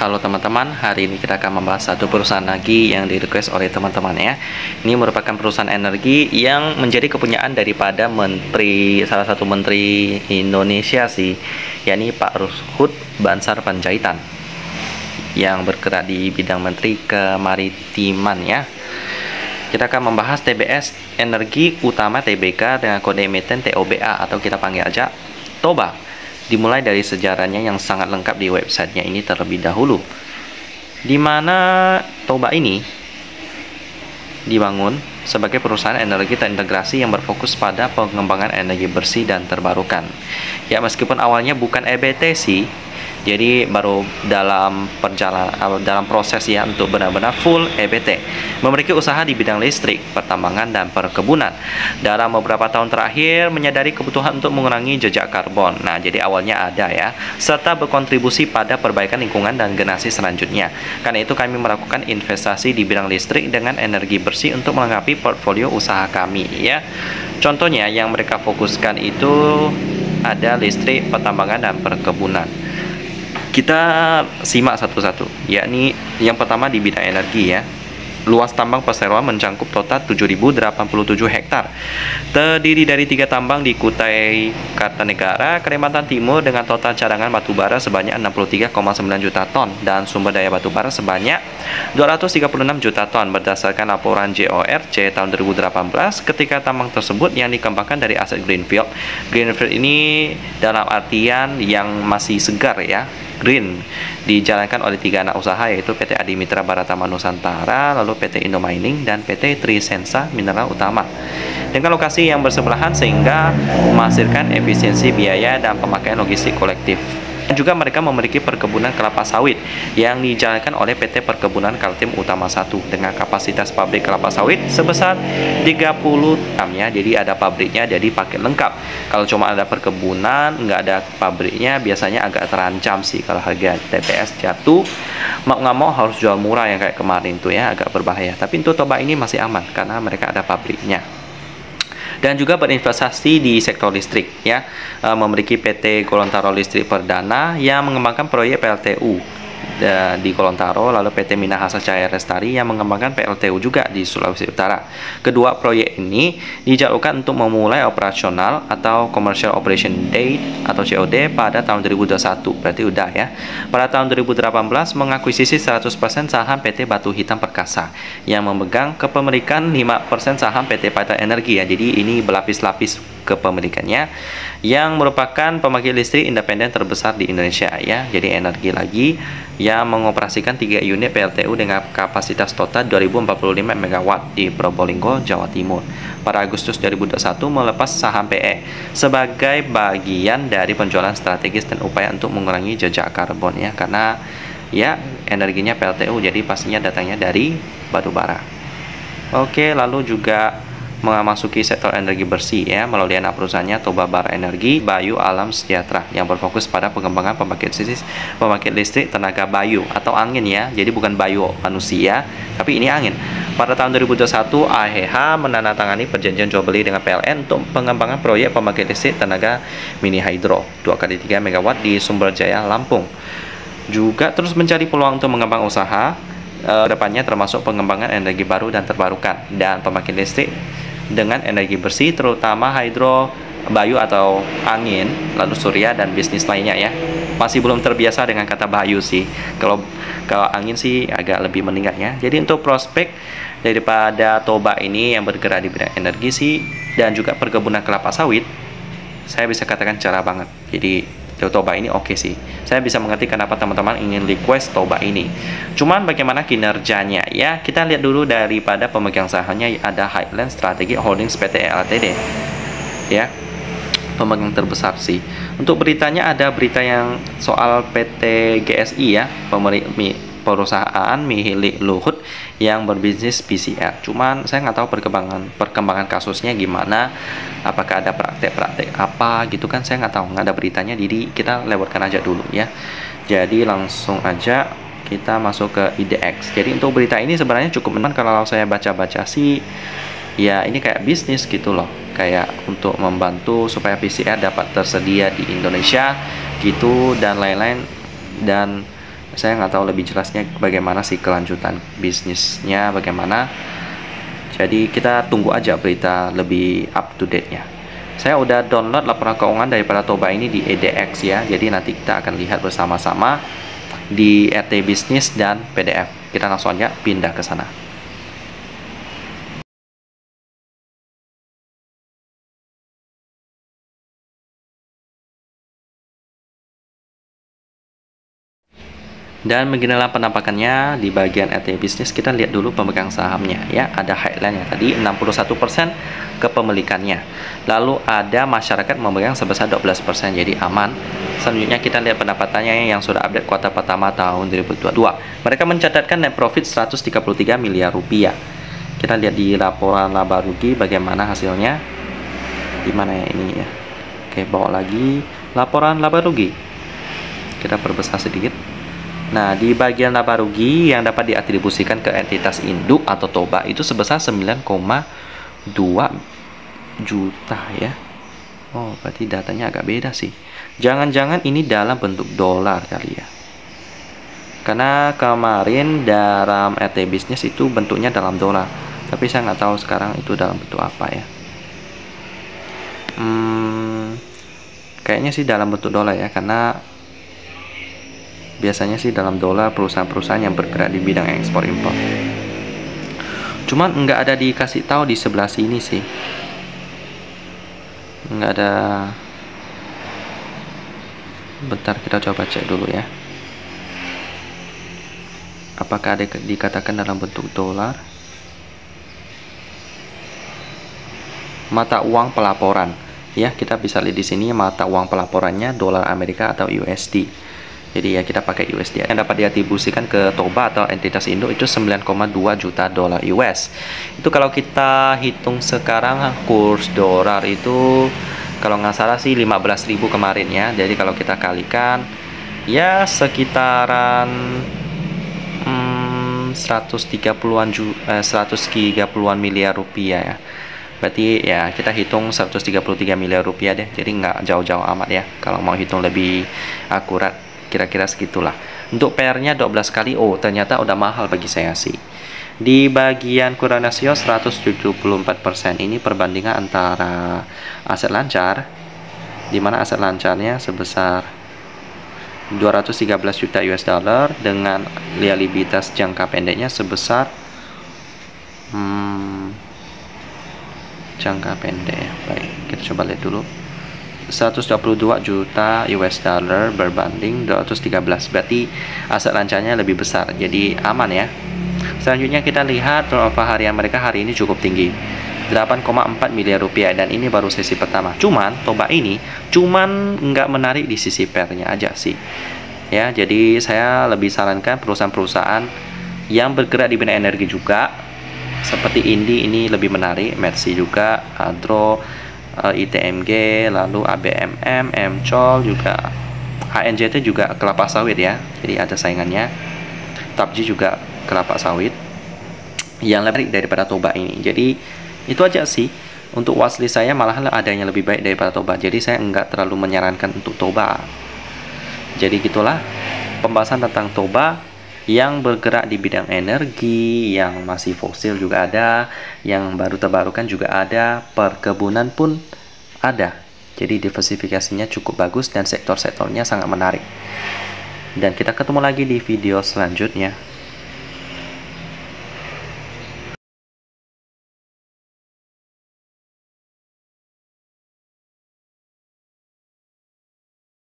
Halo teman-teman, hari ini kita akan membahas satu perusahaan lagi yang di-request oleh teman-teman ya. Ini merupakan perusahaan energi yang menjadi kepunyaan daripada salah satu menteri Indonesia sih, yakni Pak Luhut Bansar Panjaitan, yang bergerak di bidang menteri kemaritiman ya. Kita akan membahas TBS Energi Utama Tbk dengan kode emiten TOBA atau kita panggil aja TOBA. Dimulai dari sejarahnya yang sangat lengkap di websitenya ini terlebih dahulu, di mana TOBA ini dibangun sebagai perusahaan energi terintegrasi yang berfokus pada pengembangan energi bersih dan terbarukan. Ya, meskipun awalnya bukan EBT sih, jadi baru dalam proses ya untuk benar-benar full EBT. Memiliki usaha di bidang listrik, pertambangan, dan perkebunan. Dalam beberapa tahun terakhir menyadari kebutuhan untuk mengurangi jejak karbon. Nah, jadi awalnya ada ya, serta berkontribusi pada perbaikan lingkungan dan generasi selanjutnya. Karena itu kami melakukan investasi di bidang listrik dengan energi bersih untuk melengkapi portfolio usaha kami ya. Contohnya yang mereka fokuskan itu ada listrik, pertambangan, dan perkebunan. Kita simak satu-satu, yakni yang pertama di bidang energi ya. Luas tambang perseroan mencakup total 7.087 hektar. Terdiri dari 3 tambang di Kutai Kartanegara, Kalimantan Timur dengan total cadangan batubara sebanyak 63,9 juta ton dan sumber daya batubara sebanyak 236 juta ton berdasarkan laporan JORC tahun 2018 ketika tambang tersebut yang dikembangkan dari aset Greenfield. Greenfield ini dalam artian yang masih segar ya. Green dijalankan oleh 3 anak usaha yaitu PT Adimitra Baratama Nusantara, lalu PT Indo Mining, dan PT Trisensa Mineral Utama. Dengan lokasi yang bersebelahan sehingga menghasilkan efisiensi biaya dan pemakaian logistik kolektif. Juga mereka memiliki perkebunan kelapa sawit yang dijalankan oleh PT Perkebunan Kaltim Utama 1 dengan kapasitas pabrik kelapa sawit sebesar 30 ton ya. Jadi ada pabriknya, jadi paket lengkap. Kalau cuma ada perkebunan nggak ada pabriknya biasanya agak terancam sih kalau harga TPS jatuh. Mau nggak mau harus jual murah yang kayak kemarin tuh ya, agak berbahaya. Tapi untuk TOBA ini masih aman karena mereka ada pabriknya. Dan juga berinvestasi di sektor listrik ya, memiliki PT Gorontalo Listrik Perdana yang mengembangkan proyek PLTU di Gorontalo, lalu PT Minahasa Cahaya Lestari yang mengembangkan PLTU juga di Sulawesi Utara. Kedua proyek ini dijadwalkan untuk memulai operasional atau Commercial Operation Date atau COD pada tahun 2021, berarti udah ya. Pada tahun 2018 mengakuisisi 100% saham PT Batu Hitam Perkasa yang memegang kepemilikan 5% saham PT Pata Energi ya. Jadi ini berlapis-lapis kepemilikannya, yang merupakan pembangkit listrik independen terbesar di Indonesia ya. Jadi energi lagi yang mengoperasikan 3 unit PLTU dengan kapasitas total 2045 MW di Probolinggo, Jawa Timur. Pada Agustus 2021 melepas saham PE sebagai bagian dari penjualan strategis dan upaya untuk mengurangi jejak karbon ya, karena ya energinya PLTU jadi pastinya datangnya dari batu bara. Oke, lalu juga memasuki sektor energi bersih ya melalui anak perusahaannya TOBA Bara Energi Bayu Alam Sejahtera yang berfokus pada pengembangan pembangkit listrik tenaga bayu atau angin ya. Jadi bukan bayu manusia, tapi ini angin. Pada tahun 2021 AHH menandatangani perjanjian jual beli dengan PLN untuk pengembangan proyek pembangkit listrik tenaga mini hidro 2x3 MW di Sumberjaya, Lampung. Juga terus mencari peluang untuk mengembang usaha depannya termasuk pengembangan energi baru dan terbarukan dan pembangkit listrik dengan energi bersih terutama hidro, bayu atau angin, lalu surya dan bisnis lainnya ya. Masih belum terbiasa dengan kata bayu sih. Kalau angin sih agak lebih meningkat ya. Jadi untuk prospek daripada TOBA ini yang bergerak di bidang energi sih dan juga perkebunan kelapa sawit, saya bisa katakan cerah banget. Jadi TOBA ini oke sih. Saya bisa mengerti kenapa teman-teman ingin request TOBA ini. Cuman bagaimana kinerjanya ya? Kita lihat dulu daripada pemegang sahamnya, ada Highland Strategic Holdings PT Ltd. Ya. Pemegang terbesar sih. Untuk beritanya ada berita yang soal PT GSI ya, perusahaan milik Luhut yang berbisnis PCR. Cuman saya nggak tahu perkembangan kasusnya gimana, apakah ada praktek-praktek apa gitu kan, saya nggak tahu, nggak ada beritanya, jadi kita lewatkan aja dulu ya. Jadi langsung aja kita masuk ke IDX. Jadi untuk berita ini sebenarnya cukup menarik. Kalau saya baca-baca sih ya ini kayak bisnis gitu loh, kayak untuk membantu supaya PCR dapat tersedia di Indonesia gitu dan lain-lain, dan Saya nggak tahu lebih jelasnya bagaimana sih kelanjutan bisnisnya, bagaimana. Jadi kita tunggu aja berita lebih up to date-nya. Saya udah download laporan keuangan daripada Toba ini di EDX ya. Jadi nanti kita akan lihat bersama-sama di RT Bisnis dan PDF. Kita langsung aja pindah ke sana. Dan beginilah penampakannya di bagian RT Bisnis. Kita lihat dulu pemegang sahamnya ya. Ada highline-nya tadi 61% kepemilikannya. Lalu ada masyarakat memegang sebesar 12%, jadi aman. Selanjutnya kita lihat pendapatannya yang sudah update kuartal pertama tahun 2022. Mereka mencatatkan net profit 133 miliar rupiah. Kita lihat di laporan laba rugi bagaimana hasilnya. Di mana ya ini ya. Oke, bawa lagi laporan laba rugi. Kita perbesar sedikit. Nah, di bagian laba rugi yang dapat diatribusikan ke entitas induk atau Toba itu sebesar 9,2 juta ya. Oh, berarti datanya agak beda sih. Jangan-jangan ini dalam bentuk dolar kali ya. Karena kemarin dalam RT Bisnis itu bentuknya dalam dolar. Tapi saya nggak tahu sekarang itu dalam bentuk apa ya. Kayaknya sih dalam bentuk dolar ya, karena biasanya sih dalam dolar perusahaan-perusahaan yang bergerak di bidang ekspor impor. Cuman nggak ada dikasih tahu di sebelah sini sih. Nggak ada. Bentar, kita coba cek dulu ya. Apakah ada dikatakan dalam bentuk dolar? Mata uang pelaporan. Ya, kita bisa lihat di sini mata uang pelaporannya dolar Amerika atau USD. Jadi ya kita pakai USD. Yang dapat diatribusikan ke Toba atau entitas induk itu 9,2 juta dolar US. Itu kalau kita hitung sekarang kurs dolar itu kalau nggak salah sih 15.000 kemarin ya. Jadi kalau kita kalikan ya sekitaran 130-an miliar rupiah ya. Berarti ya kita hitung 133 miliar rupiah deh. Jadi nggak jauh-jauh amat ya. Kalau mau hitung lebih akurat kira-kira segitulah. Untuk PR-nya 12 kali. Oh, ternyata udah mahal bagi saya sih. Di bagian kurang rasio 174%. Ini perbandingan antara aset lancar, di mana aset lancarnya sebesar 213 juta US dollar dengan liabilitas jangka pendeknya sebesar jangka pendek ya. Baik, kita coba lihat dulu. 122 juta US dollar berbanding 213, berarti aset lancarnya lebih besar, jadi aman ya. Selanjutnya kita lihat turnover harian mereka hari ini cukup tinggi, 8,4 miliar rupiah, dan ini baru sesi pertama. Cuman Toba ini cuman nggak menarik di sisi PR-nya aja sih ya. Jadi saya lebih sarankan perusahaan-perusahaan yang bergerak di bidang energi juga seperti Indi ini lebih menarik, Mercy juga, Adro, ITMG, lalu ABMM, MCOL juga, HNJT juga kelapa sawit ya. Jadi ada saingannya. TAPJI juga kelapa sawit yang lebih baik daripada Toba ini. Jadi itu aja sih. Untuk watchlist saya malah adanya lebih baik daripada Toba. Jadi saya nggak terlalu menyarankan untuk Toba. Jadi gitulah pembahasan tentang Toba yang bergerak di bidang energi, yang masih fosil juga ada, yang baru terbarukan juga ada, perkebunan pun ada. Jadi diversifikasinya cukup bagus dan sektor-sektornya sangat menarik. Dan kita ketemu lagi di video selanjutnya.